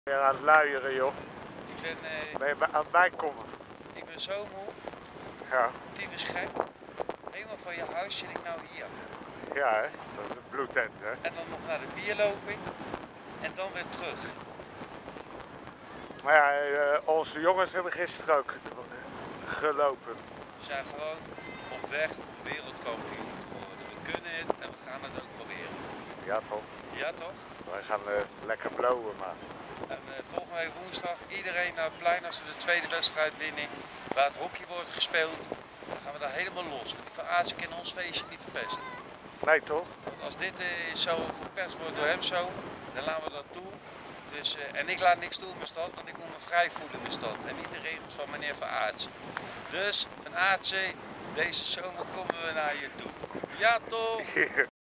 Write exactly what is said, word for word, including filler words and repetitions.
Ben je aan het luieren, joh? Ik ben, uh, ben je aan het bijkomen? Ik ben zo moe. Ja. Tyfus gek. Helemaal van je huis zit ik nou hier. Ja, hè? Dat is een bloedtent, hè? En dan nog naar de bierloping. En dan weer terug. Maar ja, uh, onze jongens hebben gisteren ook gelopen. We zijn gewoon op weg om wereldkampioen te worden. We kunnen het en we gaan het ook proberen. Ja, toch? Ja, toch? Wij gaan uh, lekker blowen, maar. En uh, volgende week woensdag iedereen naar het plein als we de tweede wedstrijd winnen. Waar het hockey wordt gespeeld. Dan gaan we daar helemaal los. Want die Van Aartsen kan ons feestje niet verpesten. Nee, toch? Want als dit uh, zo verpest wordt door hem zo, dan laten we dat toe. Dus, uh, en ik laat niks toe in mijn stad, want ik moet me vrij voelen in mijn stad. En niet de regels van meneer Van Aartsen. Dus, Van Aartsen, deze zomer komen we naar je toe. Ja toch?